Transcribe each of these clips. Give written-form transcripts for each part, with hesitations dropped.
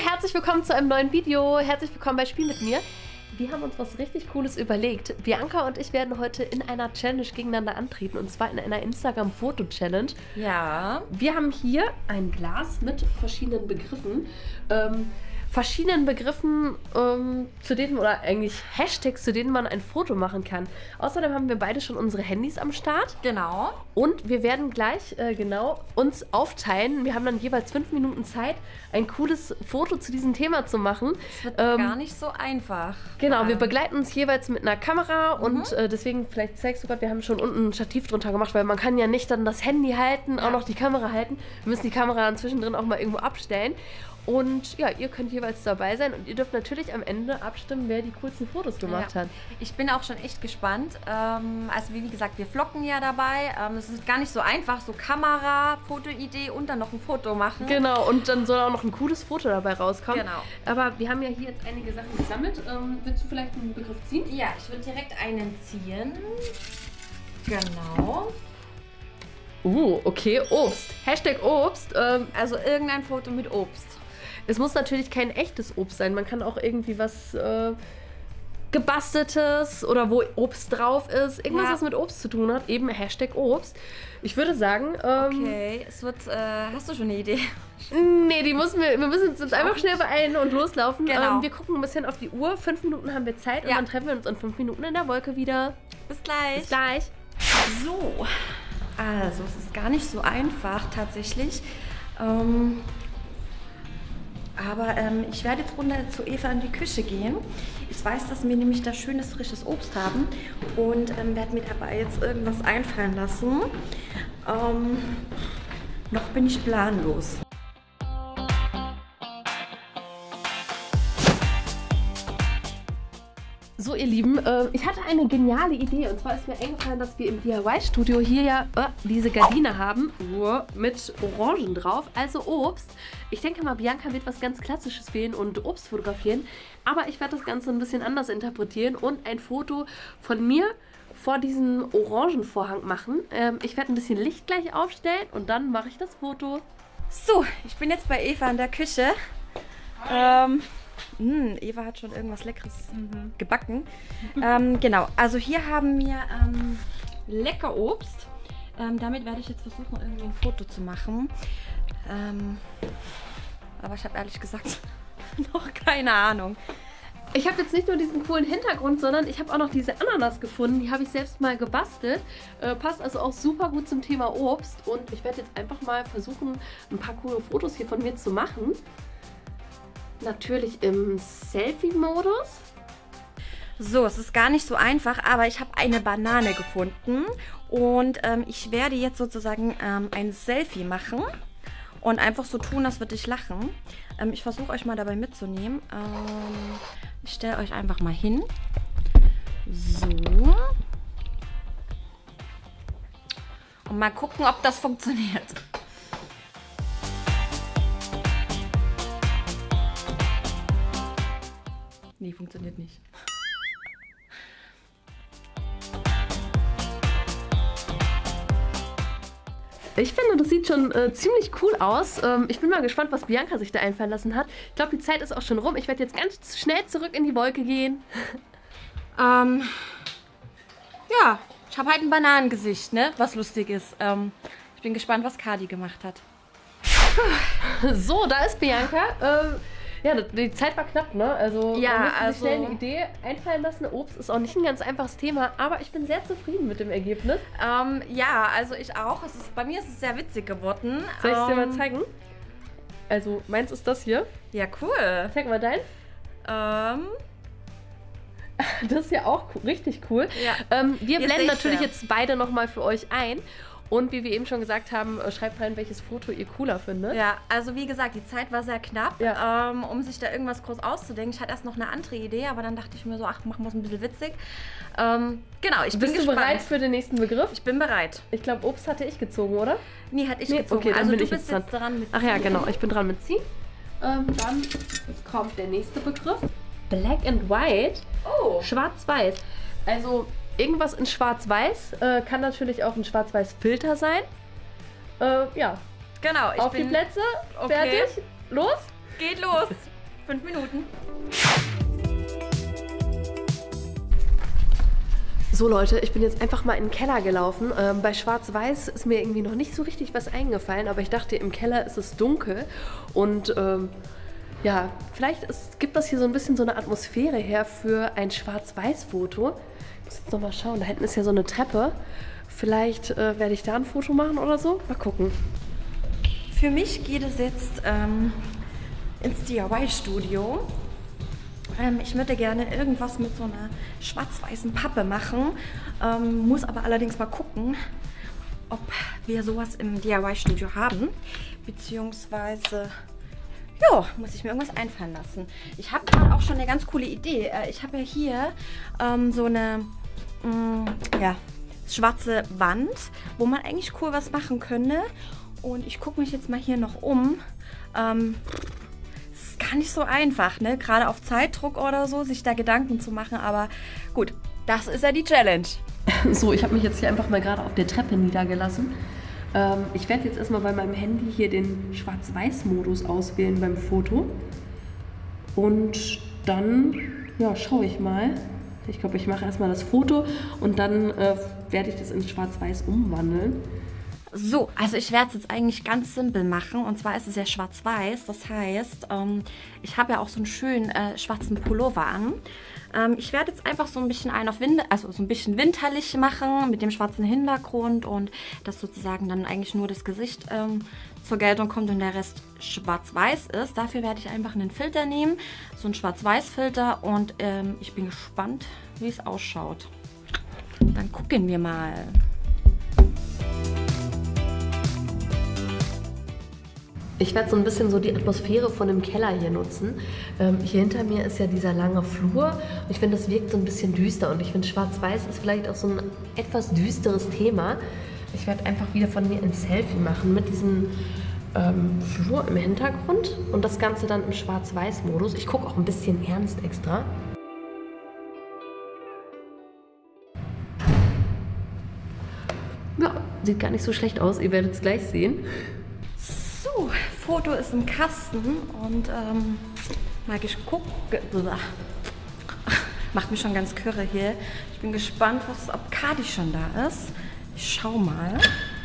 herzlich willkommen zu einem neuen Video. Herzlich willkommen bei Spiel mit mir. Wir haben uns was richtig Cooles überlegt. Bianca und ich werden heute in einer Challenge gegeneinander antreten. Und zwar in einer Instagram-Foto-Challenge. Ja. Wir haben hier ein Glas mit verschiedenen Begriffen. Zu denen, oder eigentlich Hashtags, zu denen man ein Foto machen kann. Außerdem haben wir beide schon unsere Handys am Start. Genau. Und wir werden gleich uns aufteilen. Wir haben dann jeweils 5 Minuten Zeit, ein cooles Foto zu diesem Thema zu machen. Es wird gar nicht so einfach. Genau, wir begleiten uns jeweils mit einer Kamera und deswegen, vielleicht zeigst du gerade, wir haben schon unten ein Stativ drunter gemacht, weil man kann ja nicht dann das Handy halten, auch noch die Kamera halten. Wir müssen die Kamera dann zwischendrin auch mal irgendwo abstellen. Und ja, ihr könnt jeweils dabei sein und ihr dürft natürlich am Ende abstimmen, wer die coolsten Fotos gemacht hat. Ich bin auch schon echt gespannt. Also wie gesagt, wir vloggen ja dabei. Es ist gar nicht so einfach, so Kamera, Fotoidee und dann noch ein Foto machen. Genau, und dann soll auch noch ein cooles Foto dabei rauskommen. Genau. Aber wir haben ja hier jetzt einige Sachen gesammelt. Willst du vielleicht einen Begriff ziehen? Ja, ich würde direkt einen ziehen. Genau. Okay, Obst. Hashtag Obst. Also irgendein Foto mit Obst. Es muss natürlich kein echtes Obst sein. Man kann auch irgendwie was gebasteltes oder wo Obst drauf ist. Irgendwas, was mit Obst zu tun hat. Eben Hashtag Obst. Ich würde sagen... okay, es wird... hast du schon eine Idee? Nee, wir müssen uns einfach schnell beeilen und loslaufen. Genau. Wir gucken ein bisschen auf die Uhr. 5 Minuten haben wir Zeit und dann treffen wir uns in 5 Minuten in der Wolke wieder. Bis gleich. Bis gleich. So, also es ist gar nicht so einfach tatsächlich. Aber ich werde jetzt runter zu Eva in die Küche gehen. Ich weiß, dass wir nämlich da schönes, frisches Obst haben und werde mir dabei jetzt irgendwas einfallen lassen. Noch bin ich planlos. So, ihr Lieben, ich hatte eine geniale Idee. Und zwar ist mir eingefallen, dass wir im DIY-Studio hier ja diese Gardine haben mit Orangen drauf, also Obst. Ich denke mal, Bianca wird was ganz Klassisches wählen und Obst fotografieren. Aber ich werde das Ganze ein bisschen anders interpretieren und ein Foto von mir vor diesem Orangenvorhang machen. Ich werde ein bisschen Licht gleich aufstellen und dann mache ich das Foto. So, ich bin jetzt bei Eva in der Küche. Eva hat schon irgendwas Leckeres gebacken. Genau, also hier haben wir lecker Obst. Damit werde ich jetzt versuchen, irgendwie ein Foto zu machen. Aber ich habe ehrlich gesagt noch keine Ahnung. Ich habe jetzt nicht nur diesen coolen Hintergrund, sondern ich habe auch noch diese Ananas gefunden. Die habe ich selbst mal gebastelt. Passt also auch super gut zum Thema Obst. Und ich werde jetzt einfach mal versuchen, ein paar coole Fotos hier von mir zu machen. Natürlich im Selfie-Modus. So, es ist gar nicht so einfach, aber ich habe eine Banane gefunden. Und ich werde jetzt sozusagen ein Selfie machen. Und einfach so tun, als würde ich lachen. Ich versuche euch mal dabei mitzunehmen. Ich stelle euch einfach mal hin. So. Und mal gucken, ob das funktioniert. Nee, funktioniert nicht. Ich finde, das sieht schon ziemlich cool aus. Ich bin mal gespannt, was Bianca sich da einfallen lassen hat. Ich glaube, die Zeit ist auch schon rum. Ich werde jetzt ganz schnell zurück in die Wolke gehen. Ja, ich habe halt ein Bananengesicht, ne? Was lustig ist. Ich bin gespannt, was Kadi gemacht hat. So, da ist Bianca. Ja, die Zeit war knapp, ne? Also, ja, man muss sich schnell eine Idee einfallen lassen. Obst ist auch nicht ein ganz einfaches Thema, aber ich bin sehr zufrieden mit dem Ergebnis. Ja, also ich auch. Bei mir ist es sehr witzig geworden. Soll ich es dir mal zeigen? Also, meins ist das hier. Ja, cool. Zeig mal deins. Das ist ja auch richtig cool. Ja. Wir blenden natürlich jetzt beide nochmal für euch ein. Und wie wir eben schon gesagt haben, schreibt rein, welches Foto ihr cooler findet. Ja, also wie gesagt, die Zeit war sehr knapp, ja. Um sich da irgendwas groß auszudenken. Ich hatte erst noch eine andere Idee, aber dann dachte ich mir so, ach, machen wir es ein bisschen witzig. Genau, ich bin gespannt. Bist du bereit für den nächsten Begriff? Ich bin bereit. Ich glaube, Obst hatte ich gezogen, oder? Nee, hatte ich gezogen. Okay, dann also bin du ich bist jetzt dran mit Ziehen. Ach ja, genau, ich bin dran mit Ziehen. Dann kommt der nächste Begriff. Black and White. Oh. Schwarz-Weiß. Also irgendwas in Schwarz-Weiß. Kann natürlich auch ein Schwarz-Weiß-Filter sein. Ja. Genau, Auf die Plätze. Fertig. Los. Geht los. 5 Minuten. So Leute, ich bin jetzt einfach mal in den Keller gelaufen. Bei Schwarz-Weiß ist mir irgendwie noch nicht so richtig was eingefallen, aber ich dachte, im Keller ist es dunkel und ja, vielleicht gibt das hier so ein bisschen so eine Atmosphäre her für ein Schwarz-Weiß-Foto. Ich muss jetzt noch mal schauen, da hinten ist ja so eine Treppe. Vielleicht werde ich da ein Foto machen oder so. Mal gucken. Für mich geht es jetzt ins DIY-Studio. Ich würde gerne irgendwas mit so einer schwarz-weißen Pappe machen. Muss aber allerdings mal gucken, ob wir sowas im DIY-Studio haben. Beziehungsweise, ja, muss ich mir irgendwas einfallen lassen. Ich habe gerade auch schon eine ganz coole Idee. Ich habe ja hier so eine, ja, schwarze Wand, wo man eigentlich cool was machen könnte. Und ich gucke mich jetzt mal hier noch um. Es ist gar nicht so einfach, ne? Gerade auf Zeitdruck oder so, sich da Gedanken zu machen. Aber gut, das ist ja die Challenge. So, ich habe mich jetzt hier einfach mal gerade auf der Treppe niedergelassen. Ich werde jetzt erstmal bei meinem Handy hier den Schwarz-Weiß-Modus auswählen beim Foto. Und dann, ja, schaue ich mal. Ich glaube, ich mache erstmal das Foto und dann werde ich das in Schwarz-Weiß umwandeln. So, also ich werde es jetzt eigentlich ganz simpel machen. Und zwar ist es ja schwarz-weiß. Das heißt, ich habe ja auch so einen schönen schwarzen Pullover an. Ich werde jetzt einfach so ein bisschen so ein bisschen winterlich machen mit dem schwarzen Hintergrund und dass sozusagen dann eigentlich nur das Gesicht zur Geltung kommt und der Rest schwarz-weiß ist. Dafür werde ich einfach einen Filter nehmen, so einen Schwarz-Weiß-Filter und ich bin gespannt, wie es ausschaut. Dann gucken wir mal. Ich werde so ein bisschen so die Atmosphäre von dem Keller hier nutzen. Hier hinter mir ist ja dieser lange Flur. Ich finde, das wirkt so ein bisschen düster und ich finde, Schwarz-Weiß ist vielleicht auch so ein etwas düsteres Thema. Ich werde einfach wieder von mir ein Selfie machen mit diesem Flur im Hintergrund und das Ganze dann im Schwarz-Weiß-Modus. Ich gucke auch ein bisschen ernst extra. Ja, sieht gar nicht so schlecht aus. Ihr werdet es gleich sehen. So, Foto ist im Kasten und mal geguckt. Macht mich schon ganz kirre hier. Ich bin gespannt, ob Kadi schon da ist. Ich schau mal.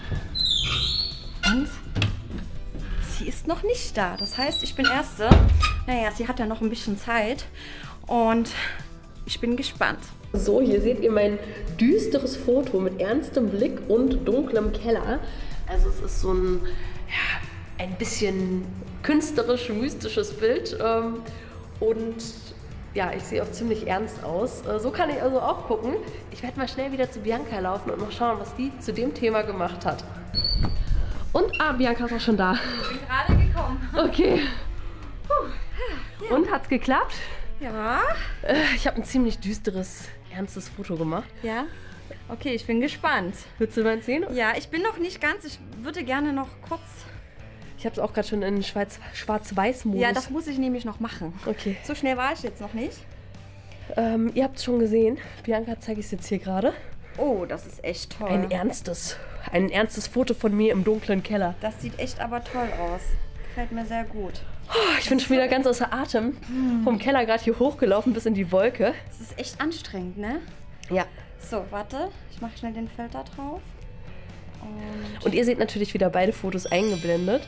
Und sie ist noch nicht da. Das heißt, ich bin Erste. Naja, sie hat ja noch ein bisschen Zeit. Und ich bin gespannt. So, hier seht ihr mein düsteres Foto mit ernstem Blick und dunklem Keller. Also es ist so ein, ja, ein bisschen künstlerisch-mystisches Bild. Und ja, ich sehe auch ziemlich ernst aus. So kann ich also auch gucken. Ich werde mal schnell wieder zu Bianca laufen und mal schauen, was die zu dem Thema gemacht hat. Und, Bianca ist auch schon da. Ich bin gerade gekommen. Okay. Ja. Und, hat's geklappt? Ja. Ich habe ein ziemlich düsteres, ernstes Foto gemacht. Ja. Okay, ich bin gespannt. Willst du mal sehen? Ja, ich bin noch nicht ganz. Ich würde gerne noch kurz... Ich habe es auch gerade schon in Schwarz-Weiß-Modus. Ja, das muss ich nämlich noch machen. Okay. So schnell war ich jetzt noch nicht. Ihr habt es schon gesehen. Bianca zeige ich es jetzt hier gerade. Oh, das ist echt toll. Ein ernstes Foto von mir im dunklen Keller. Das sieht echt aber toll aus. Gefällt mir sehr gut. Oh, ich bin schon wieder ganz außer Atem. Vom Keller gerade hier hochgelaufen bis in die Wolke. Das ist echt anstrengend, ne? Ja. So, warte. Ich mache schnell den Filter drauf. Und ihr seht natürlich wieder beide Fotos eingeblendet.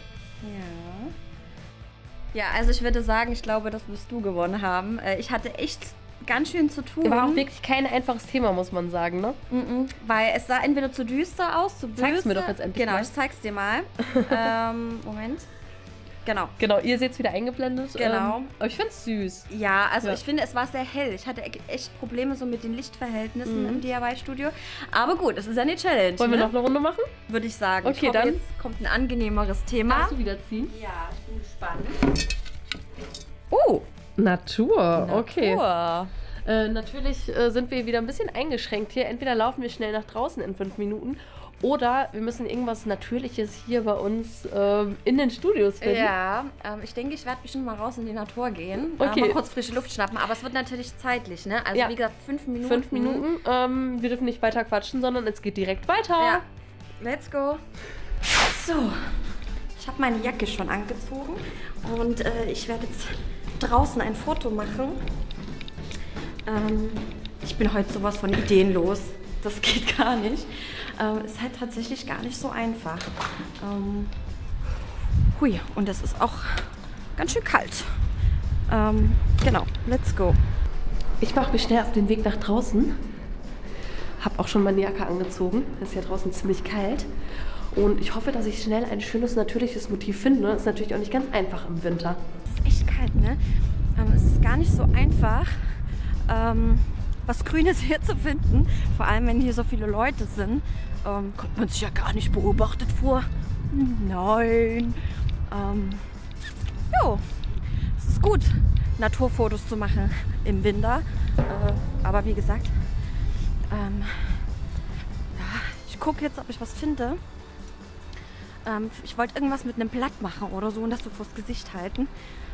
Ja. Ja, also ich würde sagen, ich glaube, das wirst du gewonnen haben. Ich hatte echt ganz schön zu tun. War auch wirklich kein einfaches Thema, muss man sagen, ne? Weil es sah entweder zu düster aus, zu böse. Zeig's mir doch jetzt endlich Genau, mal. ich zeig's dir mal. Moment. Genau, ihr seht es wieder eingeblendet. Genau. Aber ich find's süß. Ja, also ich finde, es war sehr hell. Ich hatte echt Probleme so mit den Lichtverhältnissen im DIY-Studio. Aber gut, es ist ja eine Challenge. Wollen wir noch eine Runde machen? Würde ich sagen. Okay, ich hoffe, dann jetzt kommt ein angenehmeres Thema. Kannst du wieder ziehen? Ja, ich bin gespannt. Oh, Natur. Okay. Natur. Natürlich sind wir wieder ein bisschen eingeschränkt hier. Entweder laufen wir schnell nach draußen in 5 Minuten oder wir müssen irgendwas Natürliches hier bei uns in den Studios finden. Ja, ich denke, ich werde bestimmt mal raus in die Natur gehen. Okay. Mal kurz frische Luft schnappen. Aber es wird natürlich zeitlich, ne? Also Ja. wie gesagt, 5 Minuten. 5 Minuten. Wir dürfen nicht weiter quatschen, sondern es geht direkt weiter. Ja, let's go. So, ich habe meine Jacke schon angezogen und ich werde jetzt draußen ein Foto machen. Ich bin heute sowas von ideenlos. Das geht gar nicht. Ist halt tatsächlich gar nicht so einfach. Hui, und es ist auch ganz schön kalt. Genau, let's go. Ich mache mich schnell auf den Weg nach draußen. Habe auch schon meine Jacke angezogen. Es ist ja draußen ziemlich kalt. Und ich hoffe, dass ich schnell ein schönes, natürliches Motiv finde. Das ist natürlich auch nicht ganz einfach im Winter. Es ist echt kalt, ne? Es ist gar nicht so einfach, was Grünes hier zu finden. Vor allem, wenn hier so viele Leute sind. Kommt man sich ja gar nicht beobachtet vor. Nein. Jo, es ist gut, Naturfotos zu machen im Winter. Aber wie gesagt, ja, ich gucke jetzt, ob ich was finde. Ich wollte irgendwas mit einem Blatt machen oder so und das so vors Gesicht halten.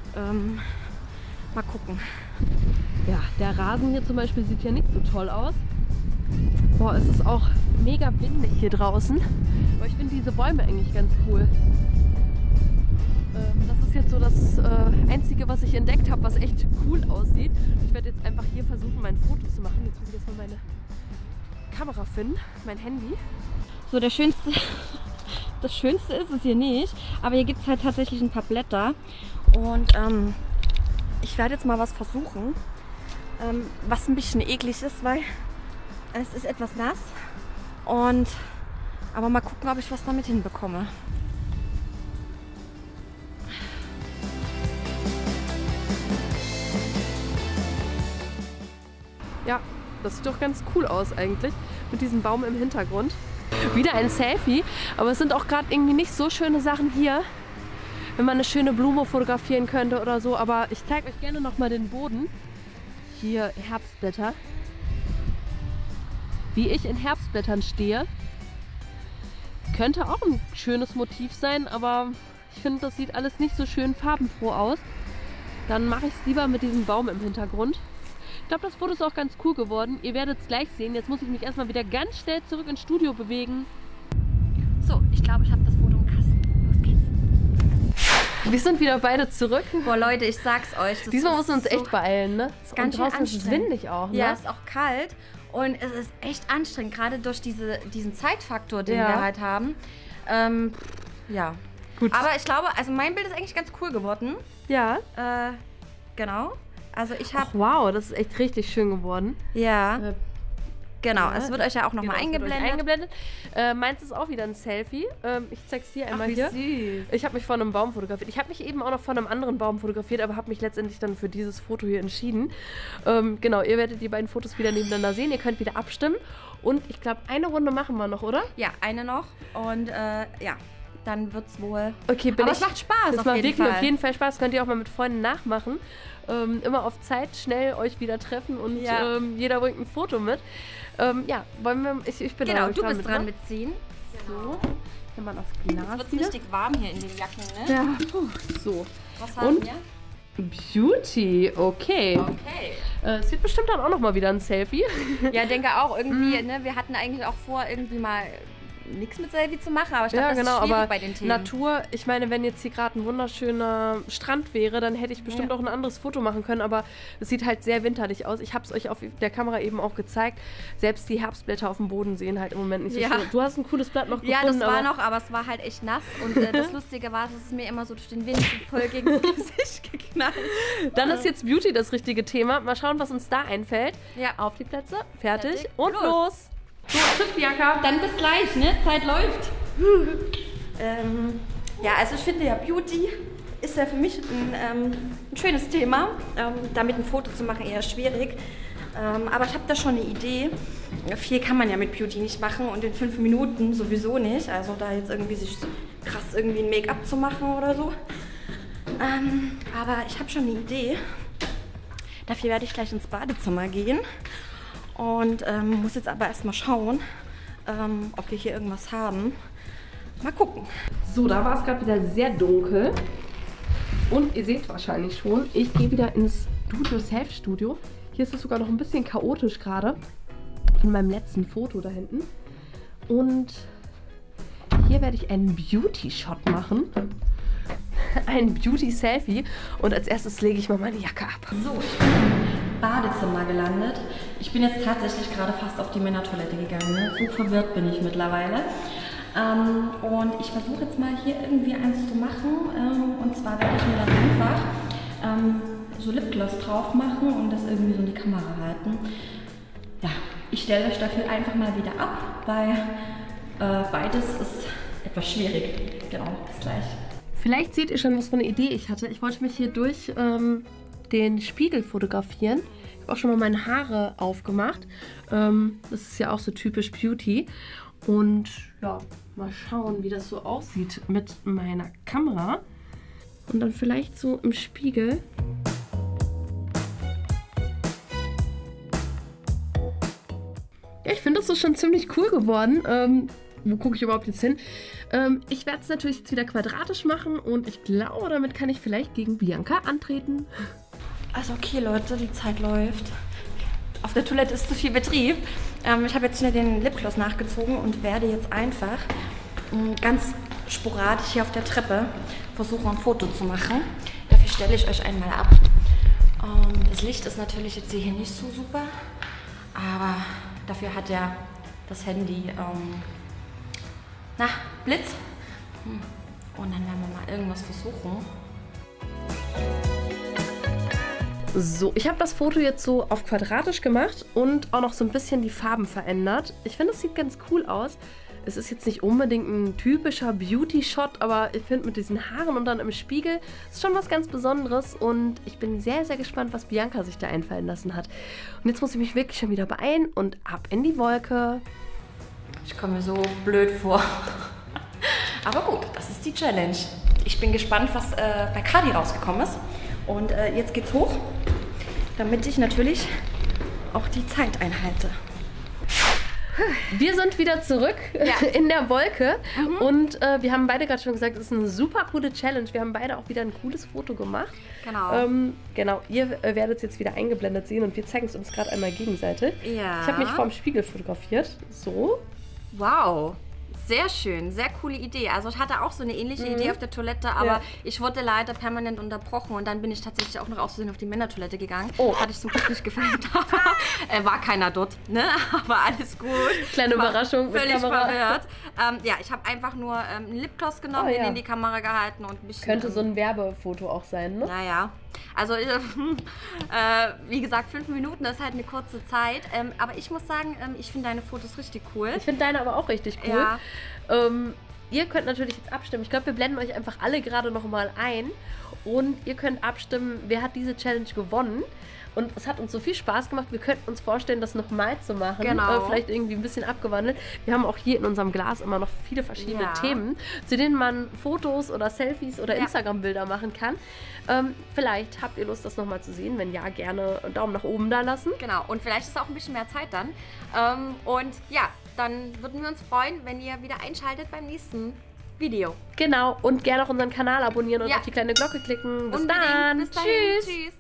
Mal gucken. Ja, der Rasen hier zum Beispiel sieht ja nicht so toll aus. Boah, es ist auch mega windig hier draußen. Aber ich finde diese Bäume eigentlich ganz cool. Das ist jetzt so das Einzige, was ich entdeckt habe, was echt cool aussieht. Ich werde jetzt einfach hier versuchen, mein Foto zu machen. Jetzt muss ich erstmal meine Kamera finden, mein Handy. So, das Schönste ist es hier nicht, aber hier gibt es halt tatsächlich ein paar Blätter und ich werde jetzt mal was versuchen, was ein bisschen eklig ist, weil es ist etwas nass aber mal gucken, ob ich was damit hinbekomme. Ja, das sieht doch ganz cool aus eigentlich, mit diesem Baum im Hintergrund. Wieder ein Selfie, aber es sind auch gerade irgendwie nicht so schöne Sachen hier, wenn man eine schöne Blume fotografieren könnte oder so. Aber ich zeige euch gerne nochmal den Boden. Hier Herbstblätter. Wie ich in Herbstblättern stehe. Könnte auch ein schönes Motiv sein, aber ich finde, das sieht alles nicht so schön farbenfroh aus. Dann mache ich es lieber mit diesem Baum im Hintergrund. Ich glaube, das Foto ist auch ganz cool geworden. Ihr werdet es gleich sehen. Jetzt muss ich mich erstmal wieder ganz schnell zurück ins Studio bewegen. So, ich glaube, ich habe das Foto im Kasten. Los geht's. Wir sind wieder beide zurück. Boah, Leute, ich sag's euch. Diesmal müssen wir uns echt beeilen, ne? Ist ganz schön draußen ist es windig auch, ne? Ja, es ist auch kalt und es ist echt anstrengend, gerade durch diesen Zeitfaktor, den wir halt haben. Ja. Gut. Aber ich glaube, also mein Bild ist eigentlich ganz cool geworden. Ja. Genau. Also ich habe... Wow, das ist echt richtig schön geworden. Ja. Genau, ja, es wird euch ja auch nochmal eingeblendet. Meins ist auch wieder ein Selfie. Ich zeig's dir einmal wie hier. Süß. Ich habe mich vor einem Baum fotografiert. Ich habe mich eben auch noch vor einem anderen Baum fotografiert, aber habe mich letztendlich dann für dieses Foto hier entschieden. Genau, ihr werdet die beiden Fotos wieder nebeneinander sehen. Ihr könnt wieder abstimmen. Und ich glaube, eine Runde machen wir noch, oder? Ja, eine noch. Und ja, dann wird's wohl... Okay, aber es macht Spaß auf jeden Fall Spaß. Könnt ihr auch mal mit Freunden nachmachen. Immer auf Zeit schnell euch wieder treffen und jeder bringt ein Foto mit. Ja, wollen wir... Ich bin genau, du bist dran mitziehen. So, kann man aufs Glas es wird richtig warm hier in den Jacken, ne? Ja, so. Was haben wir? Beauty, okay. Es wird bestimmt dann auch noch mal wieder ein Selfie. Ja, denke auch irgendwie, ne? Wir hatten eigentlich auch vor, irgendwie mal nichts mit Selfie zu machen, aber ich glaube, das ist schwierig bei den Themen. Natur, ich meine, wenn jetzt hier gerade ein wunderschöner Strand wäre, dann hätte ich bestimmt auch ein anderes Foto machen können, aber es sieht halt sehr winterlich aus. Ich habe es euch auf der Kamera eben auch gezeigt. Selbst die Herbstblätter auf dem Boden sehen halt im Moment nicht so schön. Du hast ein cooles Blatt noch gefunden. Ja, das war noch, aber es war halt echt nass und das Lustige war, dass es mir immer so durch den Wind voll gegen das Gesicht geknallt. Dann ist jetzt Beauty das richtige Thema. Mal schauen, was uns da einfällt. Ja. Auf die Plätze, fertig und los. So, tschüss, Bianca. Dann bis gleich, ne? Zeit läuft. Ja, also ich finde ja, Beauty ist ja für mich ein schönes Thema. Damit ein Foto zu machen, eher schwierig. Aber ich habe da schon eine Idee. Viel kann man ja mit Beauty nicht machen und in 5 Minuten sowieso nicht. Also da jetzt irgendwie sich krass irgendwie ein Make-up zu machen oder so. Aber ich habe schon eine Idee. Dafür werde ich gleich ins Badezimmer gehen. Und muss jetzt aber erstmal schauen, ob wir hier irgendwas haben. Mal gucken. So, da war es gerade wieder sehr dunkel. Und ihr seht wahrscheinlich schon, ich gehe wieder ins Do-it-yourself-Studio. Hier ist es sogar noch ein bisschen chaotisch gerade. Von meinem letzten Foto da hinten. Und hier werde ich einen Beauty-Shot machen. ein Beauty-Selfie. Und als erstes lege ich mal meine Jacke ab. So, ich bin im Badezimmer gelandet. Ich bin jetzt tatsächlich gerade fast auf die Männertoilette gegangen. Ne? So verwirrt bin ich mittlerweile. Und ich versuche jetzt mal hier irgendwie eins zu machen. Und zwar werde ich mir dann einfach so Lipgloss drauf machen und das irgendwie so in die Kamera halten. Ja, ich stelle euch dafür einfach mal wieder ab, weil beides ist etwas schwierig. Genau, bis gleich. Vielleicht seht ihr schon, was für eine Idee ich hatte. Ich wollte mich hier durch den Spiegel fotografieren. Ich habe auch schon mal meine Haare aufgemacht. Das ist ja auch so typisch Beauty. Und ja, mal schauen, wie das so aussieht mit meiner Kamera. Und dann vielleicht so im Spiegel. Ja, ich finde, das ist schon ziemlich cool geworden. Wo gucke ich überhaupt jetzt hin? Ich werde es natürlich jetzt wieder quadratisch machen und ich glaube, damit kann ich vielleicht gegen Bianca antreten. Also okay, Leute, die Zeit läuft. Auf der Toilette ist zu viel Betrieb. Ich habe jetzt schnell den Lipgloss nachgezogen und werde jetzt einfach ganz sporadisch hier auf der Treppe versuchen, ein Foto zu machen. Dafür stelle ich euch einmal ab. Das Licht ist natürlich jetzt hier nicht so super, aber dafür hat ja das Handy Blitz. Und dann werden wir mal irgendwas versuchen. So, ich habe das Foto jetzt so auf quadratisch gemacht und auch noch so ein bisschen die Farben verändert. Ich finde, es sieht ganz cool aus. Es ist jetzt nicht unbedingt ein typischer Beauty-Shot, aber ich finde mit diesen Haaren und dann im Spiegel ist schon was ganz Besonderes und ich bin sehr, sehr gespannt, was Bianca sich da einfallen lassen hat. Und jetzt muss ich mich wirklich schon wieder beeilen und ab in die Wolke. Ich komme mir so blöd vor. Aber gut, das ist die Challenge. Ich bin gespannt, was bei Kadi rausgekommen ist. Und jetzt geht's hoch, damit ich natürlich auch die Zeit einhalte. Wir sind wieder zurück in der Wolke und wir haben beide gerade schon gesagt, es ist eine super coole Challenge. Wir haben beide auch wieder ein cooles Foto gemacht. Genau. Genau, ihr werdet es jetzt wieder eingeblendet sehen und wir zeigen es uns gerade einmal gegenseitig. Ja. Ich habe mich vorm Spiegel fotografiert. So. Wow. Sehr schön, sehr coole Idee. Also ich hatte auch so eine ähnliche Idee auf der Toilette, aber ich wurde leider permanent unterbrochen und dann bin ich tatsächlich auch noch aus Versehen auf die Männertoilette gegangen. Oh. Hatte ich zum Glück nicht gefilmt, aber war keiner dort, ne? Aber alles gut. Kleine Überraschung mit völlig Kamera. verwirrt. Ja, ich habe einfach nur einen Lipgloss genommen, den in die Kamera gehalten und ein bisschen... Könnte so ein Werbefoto auch sein, ne? Naja. Also, wie gesagt, 5 Minuten, das ist halt eine kurze Zeit. Aber ich muss sagen, ich finde deine Fotos richtig cool. Ich finde deine aber auch richtig cool. Ja. Ihr könnt natürlich jetzt abstimmen. Ich glaube, wir blenden euch einfach alle gerade nochmal ein. Und ihr könnt abstimmen, wer hat diese Challenge gewonnen. Und es hat uns so viel Spaß gemacht, wir könnten uns vorstellen, das nochmal zu machen. Genau. Vielleicht irgendwie ein bisschen abgewandelt. Wir haben auch hier in unserem Glas immer noch viele verschiedene Themen, zu denen man Fotos oder Selfies oder Instagram-Bilder machen kann. Vielleicht habt ihr Lust, das nochmal zu sehen. Wenn ja, gerne einen Daumen nach oben da lassen. Genau, und vielleicht ist auch ein bisschen mehr Zeit dann. Und ja, dann würden wir uns freuen, wenn ihr wieder einschaltet beim nächsten Video. Genau, und gerne auch unseren Kanal abonnieren und auf die kleine Glocke klicken. Bis dann. Bis dahin. Tschüss.